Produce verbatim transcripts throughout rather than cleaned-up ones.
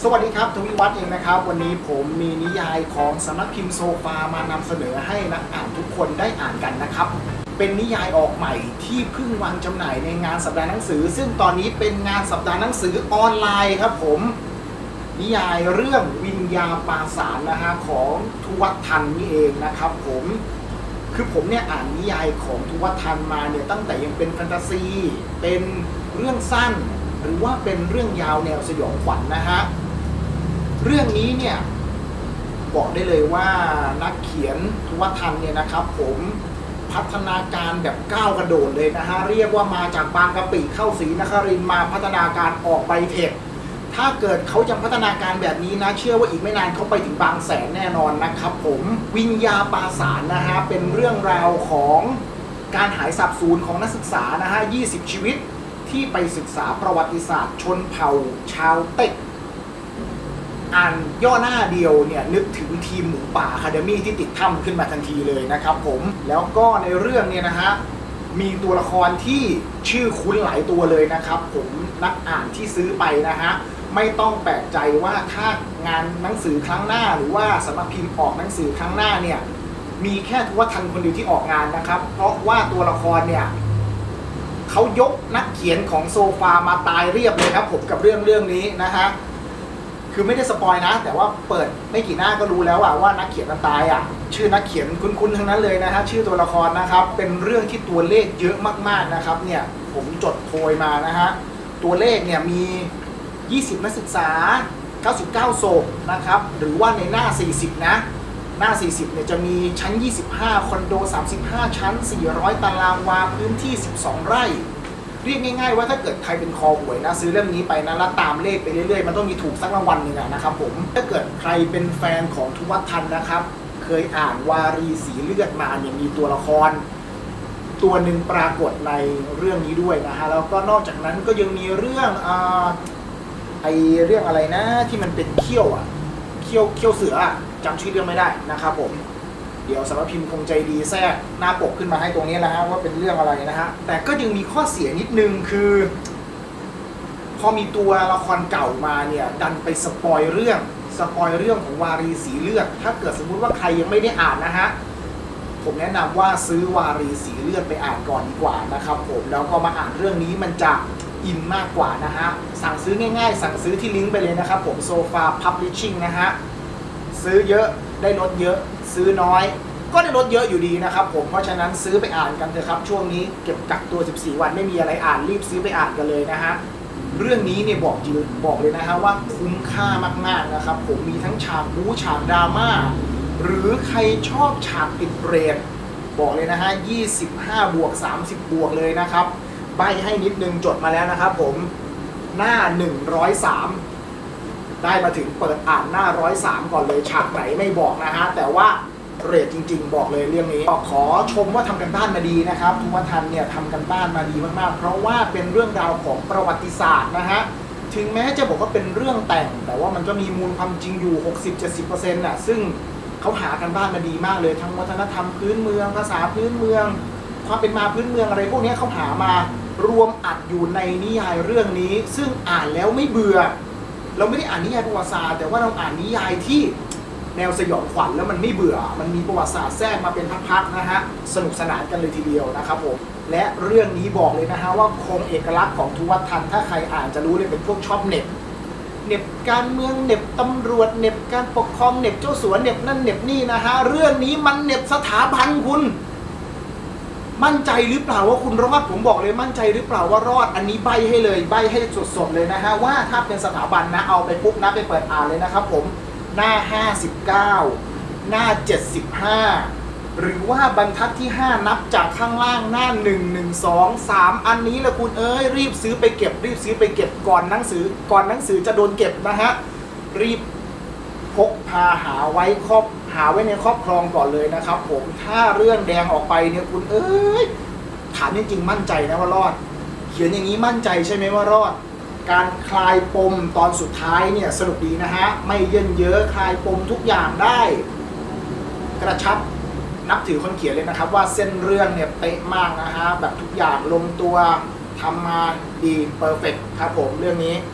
สวัสดีครับทวีวัฒน์เองนะครับวันนี้ผมมีนิยายของสำนักพิมพ์โซฟามานำเสนอให้นักอ่านทุกคนได้อ่านกันนะครับเป็นนิยายออกใหม่ที่เพิ่งวางจำหน่ายในงานสัปดาห์หนังสือซึ่งตอนนี้เป็นงานสัปดาห์หนังสือออนไลน์ครับผมนิยายเรื่องวิญญาปาสารนะฮะของทุวัฒน์ทันนี่เองนะครับผมคือผมเนี่ยอ่านนิยายของทุวัฒน์ทันมาเนี่ยตั้งแต่ยังเป็นแฟนตาซีเป็นเรื่องสั้นหรือว่าเป็นเรื่องยาวแนวสยองขวัญ นะฮะเรื่องนี้เนี่ยบอกได้เลยว่านักเขียนทุวัฒน์ทันเนี่ยนะครับผมพัฒนาการแบบก้าวกระโดดเลยนะฮะเรียกว่ามาจากบางกะปิเข้าศรีนครินทร์มาพัฒนาการออกไปเทคถ้าเกิดเขายังพัฒนาการแบบนี้นะเชื่อว่าอีกไม่นานเขาไปถึงบางแสนแน่นอนนะครับผมวิญญาปาสารนะฮะเป็นเรื่องราวของการหายสาบสูญของนักศึกษานะฮะยี่สิบชีวิตที่ไปศึกษาประวัติศาสตร์ชนเผ่าชาวเต็กอ่านย่อหน้าเดียวเนี่ยนึกถึงทีมหมูป่าอะคาเดมี่ที่ติดถ้ำขึ้นมาทันทีเลยนะครับผมแล้วก็ในเรื่องเนี่ยนะฮะมีตัวละครที่ชื่อคุ้นหลายตัวเลยนะครับผมนักอ่านที่ซื้อไปนะฮะไม่ต้องแปลกใจว่าถ้างานหนังสือครั้งหน้าหรือว่าสำนักพิมพ์ออกหนังสือครั้งหน้าเนี่ยมีแค่ทุวัฒน์ทันคนเดียวที่ออกงานนะครับเพราะว่าตัวละครเนี่ยเขายกนักเขียนของโซฟามาตายเรียบเลยครับผมกับเรื่องเรื่องนี้นะฮะคือไม่ได้สปอยนะแต่ว่าเปิดไม่กี่หน้าก็รู้แล้วว่านักเขียนมันตายอ่ะชื่อนักเขียนคุ้นๆทั้งนั้นเลยนะฮะชื่อตัวละครนะครับเป็นเรื่องที่ตัวเลขเยอะมากๆนะครับเนี่ยผมจดโพยมานะฮะตัวเลขเนี่ยมียี่สิบนักศึกษาเก้าสิบเก้าศพนะครับหรือว่าในหน้าสี่สิบนะหน้าสี่สิบเนี่ยจะมีชั้นยี่สิบห้าคอนโดสามสิบห้าชั้นสี่ร้อยตารางวาพื้นที่สิบสองไร่เรียกง่ายๆว่าถ้าเกิดใครเป็นคอหวยนะซื้อเล่มนี้ไปนะแล้วตามเลขไปเรื่อยๆมันต้องมีถูกสักรางวัลหนึ่งนะครับผมถ้าเกิดใครเป็นแฟนของทุวัฒน์ทันนะครับเคยอ่านวารีสีเลือดมาเนี่ยมีตัวละครตัวหนึ่งปรากฏในเรื่องนี้ด้วยนะฮะแล้วก็นอกจากนั้นก็ยังมีเรื่องอ่าไอเรื่องอะไรนะที่มันเป็นเขี้ยวอ่ะเขี้ยวเขี้ยวเสือจำชื่อเรื่องไม่ได้นะครับผมเดี๋ยวสำนักพิมพ์คงใจดีแทรกหน้าปกขึ้นมาให้ตรงนี้แล้วฮะว่าเป็นเรื่องอะไรนะฮะแต่ก็ยังมีข้อเสียนิดนึงคือพอมีตัวละครเก่ามาเนี่ยดันไปสปอยเรื่องสปอยเรื่องของวารีสีเลือดถ้าเกิดสมมุติว่าใครยังไม่ได้อ่านนะฮะผมแนะนำว่าซื้อวารีสีเลือดไปอ่านก่อนดีกว่านะครับผมแล้วก็มาอ่านเรื่องนี้มันจะอินมากกว่านะฮะสั่งซื้อง่ายๆสั่งซื้อที่ลิงก์ไปเลยนะครับผมโซฟาพับลิชชิ่งนะฮะซื้อเยอะได้ลดเยอะซื้อน้อยก็ได้ลดเยอะอยู่ดีนะครับผมเพราะฉะนั้นซื้อไปอ่านกันเถอะครับช่วงนี้เก็บกักตัวสิบสี่วันไม่มีอะไรอ่านรีบซื้อไปอ่านกันเลยนะฮะเรื่องนี้เนี่ยบอกจริงบอกเลยนะฮะว่าคุ้มค่ามากๆนะครับผมมีทั้งฉากบู๊ฉากดราม่าหรือใครชอบฉากติดเรทบอกเลยนะฮะยี่สิบห้าบวกสามสิบบวกเลยนะครับใบให้นิดนึงจดมาแล้วนะครับผมหน้าหนึ่งร้อยสามได้มาถึงเปิดอ่านหน้าร้อยสามก่อนเลยฉากไหนไม่บอกนะฮะแต่ว่าเรทจริงๆบอกเลยเรื่องนี้ขอชมว่าทำกันบ้านมาดีนะครับทุวัฒน์ทันเนี่ยทำกันบ้านมาดีมากๆเพราะว่าเป็นเรื่องราวของประวัติศาสตร์นะฮะถึงแม้จะบอกว่าเป็นเรื่องแต่งแต่ว่ามันก็มีมูลความจริงอยู่ หกสิบถึงเจ็ดสิบเปอร์เซ็นต์ น่ะซึ่งเขาหากันบ้านมาดีมากเลยทั้งวัฒนธรรมพื้นเมืองภาษาพื้นเมืองความเป็นมาพื้นเมืองอะไรพวกนี้เขาหามารวมอัดอยู่ในนิยายเรื่องนี้ซึ่งอ่านแล้วไม่เบื่อเราไม่ได้อ่านนิยายประวัติศาสตร์แต่ว่าเราอ่านนิยายที่แนวสยองขวัญแล้วมันไม่เบื่อมันมีประวัติศาสตร์แทรกมาเป็นพักๆนะฮะสนุกสนานกันเลยทีเดียวนะครับผมและเรื่องนี้บอกเลยนะฮะว่าคงเอกลักษณ์ของทุวัฒน์ทันถ้าใครอ่านจะรู้เลยเป็นพวกชอบเน็บเน็บการเมืองเน็บตำรวจเน็บการปกครองเน็บเจ้าสัวเน็บนั่นเน็บนี่นะฮะเรื่องนี้มันเน็บสถาบันคุณมั่นใจหรือเปล่าว่าคุณรอดผมบอกเลยมั่นใจหรือเปล่าว่ารอดอันนี้ใบให้เลยใบให้สดๆเลยนะฮะว่าถ้าเป็นสถาบันนะเอาไปปุ๊บนะไปเปิดอ่านเลยนะครับผมหน้าห้าสิบเก้าหน้าเจ็ดสิบห้าหรือว่าบรรทัดที่ห้านับจากข้างล่างหน้าหนึ่ง หนึ่ง สอง สามอันนี้แหละคุณเอ้ยรีบซื้อไปเก็บรีบซื้อไปเก็บก่อนหนังสือก่อนหนังสือจะโดนเก็บนะฮะรีบพกพาหาไว้ครอบหาไว้ในครอบครองก่อนเลยนะครับผมถ้าเรื่องแดงออกไปเนี่ยคุณเอ้ยถามจริงๆมั่นใจนะว่ารอดเขียนอย่างนี้มั่นใจใช่ไหมว่ารอดการคลายปมตอนสุดท้ายเนี่ยสนุกดีนะฮะไม่เยินเยอะคลายปมทุกอย่างได้กระชับนับถือคนเขียนเลยนะครับว่าเส้นเรื่องเนี่ยเป๊ะมากนะฮะแบบทุกอย่างลงตัวทำมาดีเพอร์เฟกต์ครับผมเรื่องนี้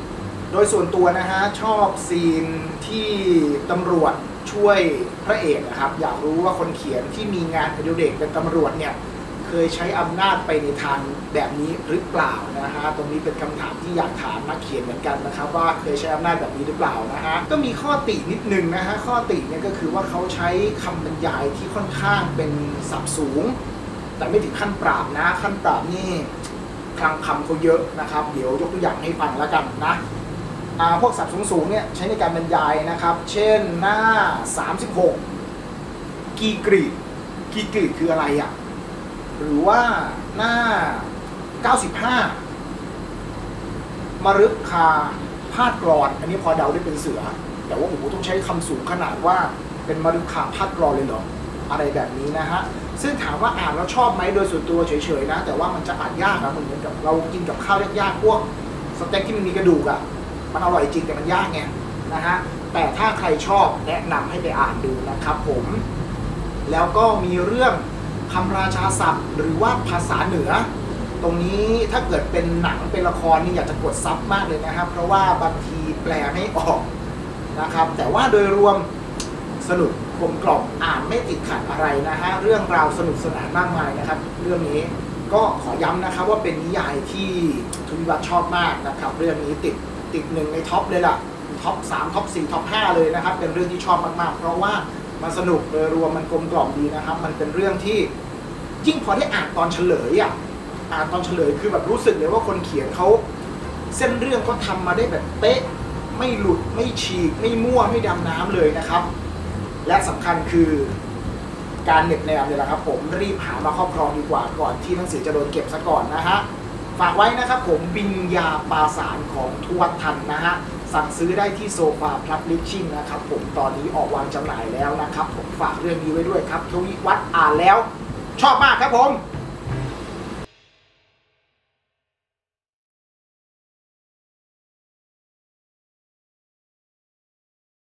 โดยส่วนตัวนะฮะชอบซีนที่ตำรวจช่วยพระเอกนะครับอยากรู้ว่าคนเขียนที่มีงานอดิเรกเป็นตำรวจเนี่ยเคยใช้อำนาจไปในทางแบบนี้หรือเปล่านะฮะตรงนี้เป็นคำถามที่อยากถามนักเขียนเหมือนกันนะครับว่าเคยใช้อำนาจแบบนี้หรือเปล่านะฮะก็มีข้อตินิดนึงนะฮะข้อติเนี่ยก็คือว่าเขาใช้คำบรรยายที่ค่อนข้างเป็นศัพท์สูงแต่ไม่ถึงขั้นปราบนะขั้นปราบนี่คลังคำเขาเยอะนะครับเดี๋ยวยกตัวอย่างให้ฟังแล้วกันนะพวกศัพท์สูงๆเนี่ยใช้ในการบรรยายนะครับเช่นหน้าสามสิบหกกีกรีดกีกรีดคืออะไรอ่ะหรือว่าหน้าเก้าสิบห้ามรึกคาพาดกรอนอันนี้พอเดาได้เป็นเสือแต่ว่าโอ้โหต้องใช้คำสูงขนาดว่าเป็นมรึกคาพาดกรอนเลยเหรออะไรแบบนี้นะฮะซึ่งถามว่าอ่านแล้วชอบไหมโดยส่วนตัวเฉยๆนะแต่ว่ามันจะอ่านยากนะเหมือนกับเรากินกับข้าวยากๆพวกสเต็กที่มันมีกระดูกอ่ะมันอร่อยจริงแต่มันยากไงนะฮะแต่ถ้าใครชอบแนะนำให้ไปอ่านดูนะครับผมแล้วก็มีเรื่องคำราชาศัพท์หรือว่าภาษาเหนือตรงนี้ถ้าเกิดเป็นหนังเป็นละครนี่อยากจะกดซับมากเลยนะครับเพราะว่าบางทีแปลไม่ออกนะครับแต่ว่าโดยรวมสนุกกลมกล่อมอ่านไม่ติดขัดอะไรนะฮะเรื่องราวสนุกสนานมากมายนะครับเรื่องนี้ก็ขอย้ำนะครับว่าเป็นนิยายที่ทุนวัฒน์ชอบมากนะครับเรื่องนี้ติดติดหนึ่งในท็อปเลยล่ะท็อปสามท็อปสี่ท็อปห้าเลยนะครับเป็นเรื่องที่ชอบมากๆเพราะว่ามันสนุกโดยรวมมันกลมกล่อมดีนะครับมันเป็นเรื่องที่ยิ่งพอได้อ่านตอนเฉลยอ่ะอ่านตอนเฉลยคือแบบรู้สึกเลยว่าคนเขียนเขาเส้นเรื่องเขาทำมาได้แบบเป๊ะไม่หลุดไม่ฉีกไม่มั่วไม่ดำน้ำเลยนะครับและสำคัญคือการเน็บแนมเนี่ยแหละครับผมรีบหามาครอบครองดีกว่าก่อนที่หนังสือจะโดนเก็บซะก่อนนะฮะฝากไว้นะครับผมวิญญาปาสารของทวดทันนะฮะสั่งซื้อได้ที่โซฟาพลับลิชชิ่งนะครับผมตอนนี้ออกวางจำหน่ายแล้วนะครับผมฝากเรื่องนี้ไว้ด้วยครับทวิวัฒน์อ่านแล้วชอบมากครับผม